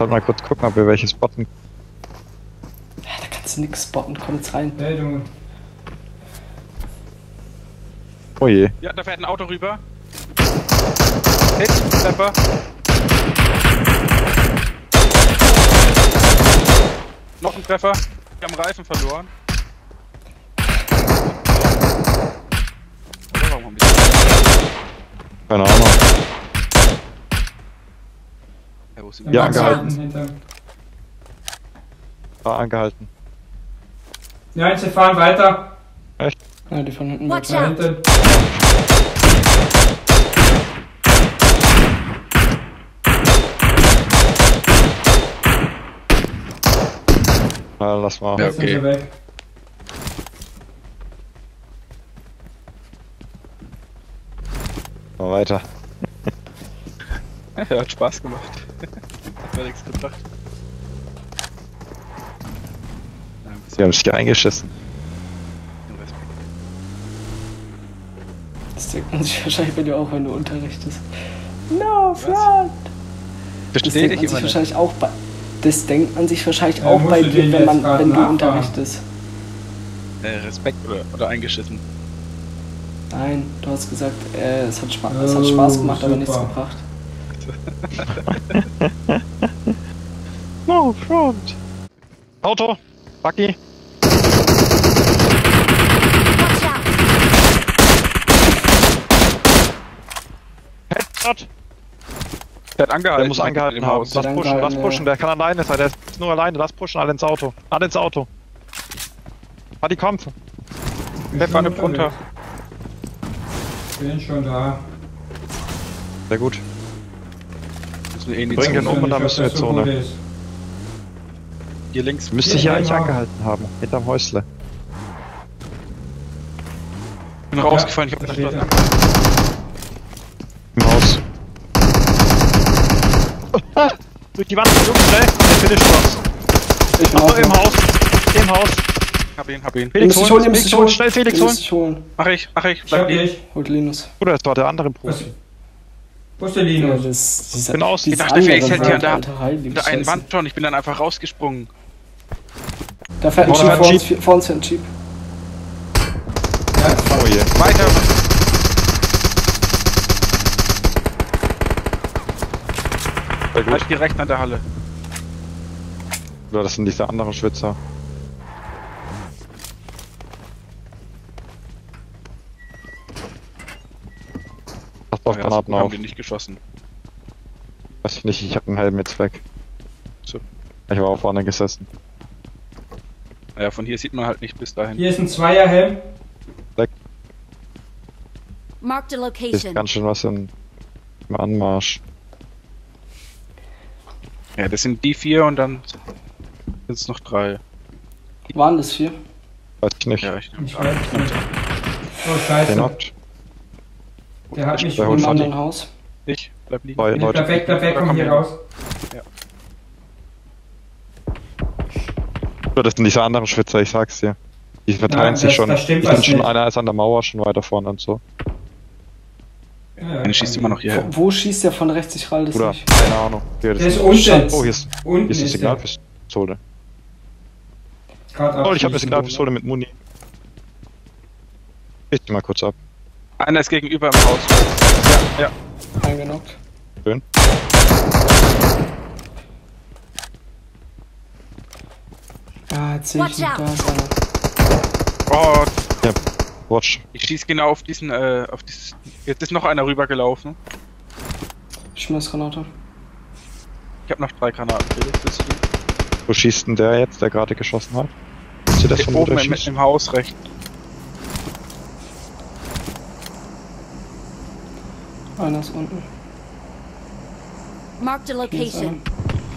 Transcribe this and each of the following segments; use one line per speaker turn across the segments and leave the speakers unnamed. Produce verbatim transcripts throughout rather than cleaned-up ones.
Sollte mal kurz gucken, ob wir welche spotten.
Ja, da kannst du nix spotten, komm jetzt rein.
Meldung.
Oh je.
Ja, da fährt ein Auto rüber. Hit, Treffer. Noch ein Treffer. Wir haben Reifen verloren. Oder warum haben wir
Keine Ahnung.
ja, wo sind
Ja,
wir?
angehalten.
Hinter.
War angehalten.
Nein, sie fahren weiter.
Ja, die von hinten weg.
Watch
Da
out!
hinten.
Na, lass mal.
Ja,
Jetzt sind sie
okay.
weg.
Mal weiter.
Ja, hat Spaß gemacht. Hat mir nichts gebracht. Ja, ein
Sie haben sich eingeschissen.
bisschen Respekt.
Das denkt man sich wahrscheinlich bei dir auch, wenn du unterrichtest. No, front! Das
Verstehe
denkt
ich
man sich
immer nicht.
wahrscheinlich auch bei. Das denkt man sich wahrscheinlich
Ja,
auch
musst
bei
du
dir,
den
wenn,
jetzt
man,
grad
wenn du
nachfahren?
unterrichtest.
Äh, Respekt oder, oder eingeschissen.
Nein, du hast gesagt, äh, es, hat Spaß, es hat Spaß gemacht,
Oh,
aber nichts
super.
gebracht.
No, front! Auto! Bucky!
Watch out!
Headshot!
Der hat angehalten.
Der muss angehalten
im
haben.
Haus.
Lass
Der
pushen, lass
angehalten,
pushen. Der kann alleine sein. Der ist nur alleine. Lass pushen. Alle ins Auto. Alle ins Auto. Adi, komm.
Ich
Der
bin
fahrt
unterwegs.
runter.
Bin schon da.
Sehr gut.
Müssen wir eh in die
Bring den
Zone.
um und dann
Ich weiß
müssen wir
nicht, ob das so
Zone.
gut ist.
Hier links.
Müsste
Hier,
ich ja
hier
eigentlich
mal.
angehalten haben. Hinterm Häusle.
Ich bin rausgefallen. Ich hab
da
das
steht er.
Im Haus. Ah, durch die Wand. Jungs, schnell. Der Finish was.
Ich bin
Achso,
auch
im
noch.
Haus. Im Haus.
Hab ihn, hab ihn.
Ihr
Felix
müsst dich
holen.
holen, ihr müsst
Felix
dich
holen.
holen.
Schnell Felix
Ihr
holen.
müsst dich holen.
Mach ich, mach ich.
Ich
Bleib
hab
liegen.
dich.
Holt Linus.
Bruder, das war der andere
Was?
Profi.
Wo ist der
Ja,
Linus?
das, dieser,
Bin aus.
diese
Ich dachte, vielleicht
anderen
hält ihr
halt,
da-
Alter, heilige
Unter einen
Scheiße.
Wand schon. Ich bin dann einfach rausgesprungen.
Da fährt ein
Vorne
Jeep,
fährt
vor
ein
uns, vor uns fährt ein Jeep.
Oh je.
Weiter.
Sehr gut.
Halt direkt an der Halle.
Oder das sind diese anderen Schwitzer. Passt auf
Ja,
Granaten
haben
auf.
die nicht geschossen.
Weiß ich nicht, ich hab einen Helm jetzt weg.
So.
Ich war auf vorne gesessen.
Naja, von hier sieht man halt nicht bis dahin.
Hier ist ein Zweierhelm.
Marked a
Hier ist
location.
ganz schön was in, im Anmarsch.
Ja, das sind die vier und dann sind es noch drei.
Waren das vier?
Weiß ich nicht.
Ja, ich
Ich weiß nicht. Oh,
Den
scheiße.
knockt.
Der hat mich
Der
Im
holt
schon.
Fanny.
anderen Haus.
Ich bleib liegen.
Zwei
Bin ich
Leute.
perfekt, perfekt,
Oder
komm hier
komm
raus.
Oder das sind diese anderen Schwitzer, ich sag's dir. Die verteilen
Nein,
sich
das-
schon.
das stimmt
Die
was
sind schon
nicht.
einer ist an der Mauer schon weiter vorne und so.
Ja,
Eine schießt immer noch hierher.
Wo, wo schießt der von rechts? Ich ralle das
Bruder,
nicht.
keine Ahnung. Hier, das
Der ist
ist
unten.
oh, hier ist,
Unten
hier ist eine
ist der.
Signalpistole.
Grad
Oh, ich habe eine
abschießen.
Signalpistole mit Muni. Ich zieh mal kurz ab.
Einer ist gegenüber im Haus. Ja, ja.
Eingenockt.
Schön.
Ja, jetzt sehe ich
Watch
ihn.
out.
Da ist einer.
Oh,
Watch.
ich schieß genau auf diesen, äh, auf dieses. Jetzt ist noch einer rübergelaufen.
Schmeiß Granate.
Ich habe noch drei Granaten. Felix, willst du die?
Wo schießt denn der jetzt, der gerade geschossen hat? Willst du das von
Oben
wo der
im,
schießt?
im Haus rechts.
Einer ist unten.
Marked a
Hier ist einer.
location.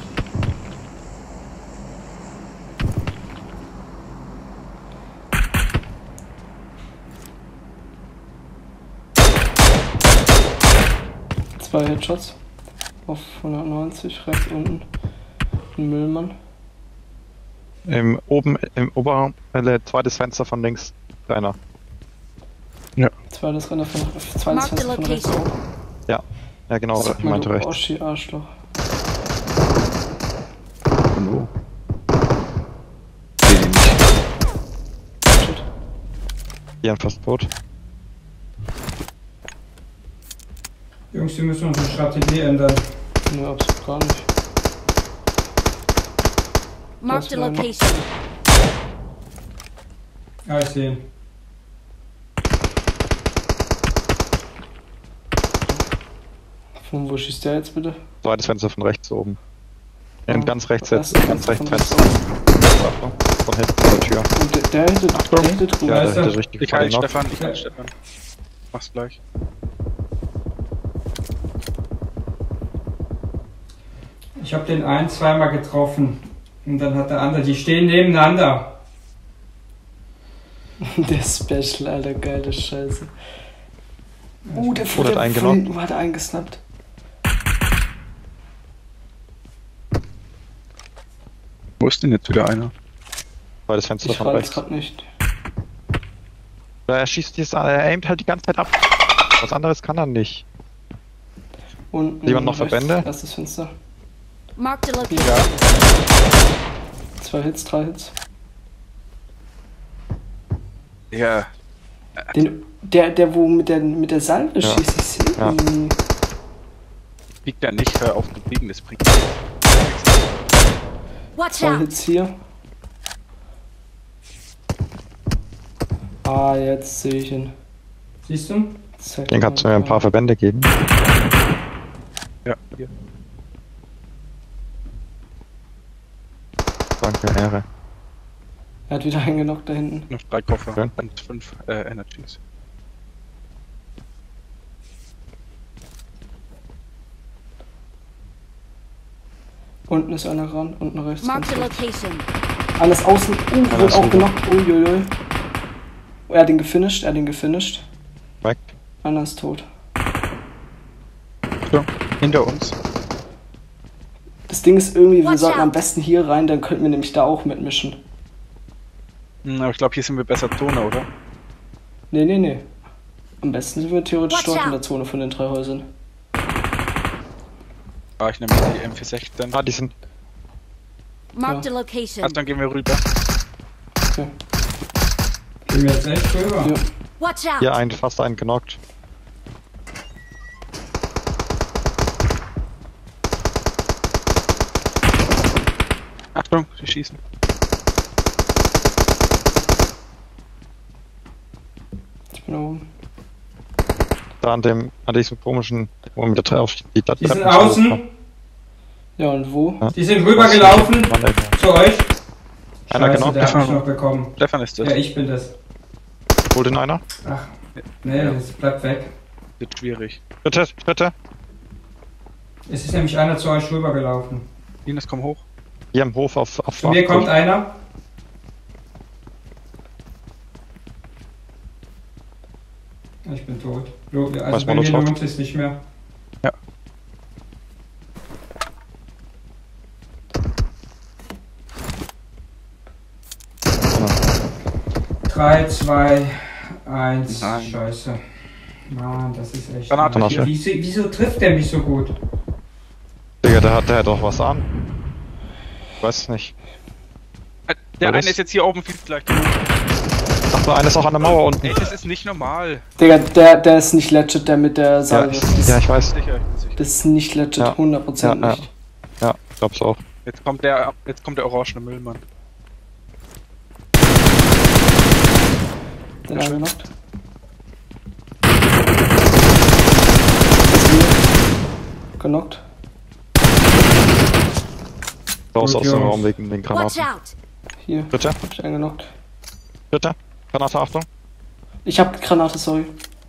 Zwei Headshots. Auf hundertneunzig, rechts unten. Ein Müllmann.
Im, oben, im oberen, äh, zweites Fenster von links. Einer.
Zweites Renner von zweites
Mark the
Fenster von rechts
location.
oben.
Ja, genau,
Sag
ich
mal,
meinte
du
rechts.
Oschi Arschloch.
Ian fast tot.
Jungs, wir müssen unsere Strategie ändern.
Ne, absolut gar nicht.
Marked a
Das war-
location.
Ah, ich sehe ihn.
Von wo schießt der jetzt bitte?
Zweites Fenster von rechts oben. Ja,
Oh,
ganz rechts
das
jetzt.
ist
Ganz
von
rechts
rechts
Fenster. Achtung. Von hinten vor der Tür.
Und der, der hätte, der hätte drüber.
Da
Ja,
ist
der
er.
hätte richtig
Ich
voll
halte
den Knock.
Stefan, ich halte Stefan. Mach's gleich.
Ich habe den einen zweimal getroffen. Und dann hat der andere, die stehen nebeneinander.
Der Special, Alter, geile Scheiße. Oh, der
Oder hat
der
einen
von
genommen.
hinten hat er eingesnappt.
Wo ist denn jetzt wieder einer?
Zweites Fenster
Ich
von
weiß
rechts.
grad nicht.
Er schießt dieses, er aimt halt die ganze Zeit ab. Was anderes kann er nicht.
Und
Jemand noch Verbände?
Erstes Fenster.
Marked a location.
Ja. Zwei Hits, drei Hits.
Ja.
Den, der, der wo mit der mit der Salve
Ja.
schießt, ich sehe
Ja.
ihn.
Biegt er nicht, hör auf zu biegen, das bringt nichts.
Watch
Zwei
out.
Hits hier. Ah, jetzt sehe ich ihn.
Siehst du?
Zack,
Den kannst du mir ein paar
Alter.
Verbände geben.
Ja, hier.
Danke, Ehre.
Er hat wieder eingenockt da hinten.
Noch drei Koffer
Okay.
und fünf äh, Energies.
Unten ist einer ran, unten rechts.
Marked a
ganz rechts.
location.
Alles außen. Uh,
Einer
wurde
ist
auch
rüber.
genockt. Uiuiui. Er hat ihn gefinisht, er hat ihn gefinisht.
Weg.
Einer ist tot.
So, hinter uns.
Das Ding ist irgendwie, wir
Watch
sollten
out.
am besten hier rein, dann könnten wir nämlich da auch mitmischen.
Hm, aber ich glaube, hier sind wir besser Zone, oder?
Nee, nee, nee. Am besten sind wir theoretisch
Watch
dort in
out.
der Zone von den drei Häusern.
Ah, ich nehme die M vier sechzehn.
Ah, die sind.
Marked a
Ja.
location.
Also dann gehen wir rüber.
Okay.
Gehen wir jetzt echt rüber?
Ja.
Watch out.
Hier ein, fast einen genockt.
Achtung, sie schießen.
Ich bin da oben.
Da an dem, an diesem komischen, wo man mit der Treppe auf die
Die sind
Treppen-
außen.
Ja, und wo?
Ja.
Die sind rübergelaufen
Mann, ey.
zu euch.
Einer
Scheiße,
genau.
der hat mich noch bekommen.
Stefan ist das.
Ja, ich bin das.
Hol den einer.
Ach, nee, das bleibt weg.
Wird schwierig.
Bitte, bitte.
Es ist nämlich einer zu euch rübergelaufen.
Linus, komm hoch.
Hier im Hof auf, auf
Zu mir kommt einer. Ich bin tot. Lo- Also
Was
bei mir
Molotov?
lohnt es nicht mehr.
Ja.
drei, zwei, eins.
Nein.
Scheiße. Mann, das ist echt.
Granate.
Granate.
Wieso, wieso trifft der mich so gut?
Digga, der hat, der hat doch was an. Ich weiß es nicht.
Äh, Der
War
eine
das-
ist jetzt hier oben viel gleich.
Ach, der eine ist auch an der Mauer unten.
Ey, das ist nicht normal.
Digga, der, der ist nicht legit, der mit der
Ja,
Salve.
ich,
das,
ja, ich weiß.
Sicher, ich bin sicher.
das ist nicht legit,
Ja.
hundert Prozent
Ja, ja.
nicht.
Ja, ich glaub's auch.
Jetzt kommt der, jetzt kommt der orangene Müllmann.
Den
Ja,
eingenockt. Genockt.
Raus
Gut,
aus dem
Jungs.
Raum wegen den
Watch
Granaten.
out.
Hier,
Bitte,
hab ich eingenockt.
bitte. Granate, Achtung.
Ich hab Granate, sorry.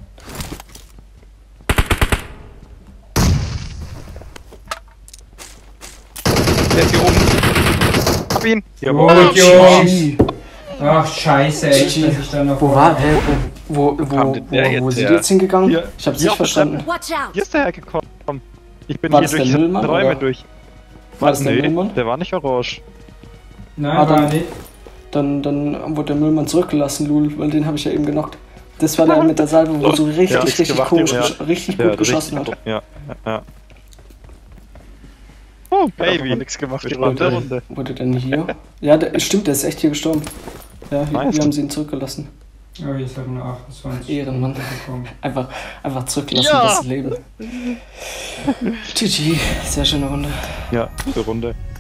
Der ist hier oben. Hab ihn.
Gut, Jungs.
G G.
Ach, scheiße, echt,
G G.
dass ich da noch.
Wo war, hä, wo, wo,
kam
wo,
denn der
wo, wo
jetzt
sind die
her?
jetzt hingegangen?
Hier.
Ich hab's
Hier
nicht
auf der
verstanden.
Watch out.
Hier ist der hergekommen. Ich bin
War
hier
das der
durch die
Müllmann,
Räume
oder?
durch.
War das der
nee,
Müllmann?
der war nicht orange.
Nein,
Ah,
war
dann-
nicht.
Dann, dann wurde der Müllmann zurückgelassen, Lul, weil den habe ich ja eben genockt. Das war der mit der Salve, wo so richtig,
Ja,
richtig
gemacht,
komisch,
ja.
gesch- richtig
Ja,
gut geschossen hat.
Ja, ja, ja. Oh,
Hat aber
Baby.
nichts gemacht, die
Spannende
Runde.
Runde.
Wurde denn hier? Ja, der, stimmt, der ist echt hier gestorben. Ja, hier,
Nice.
wir haben sie ihn zurückgelassen.
Oh, jetzt haben wir nur achtundzwanzig
Ehrenmann.
bekommen.
Einfach, einfach zurücklassen,
Ja.
das Leben. G G, sehr schöne Runde.
Ja, gute Runde.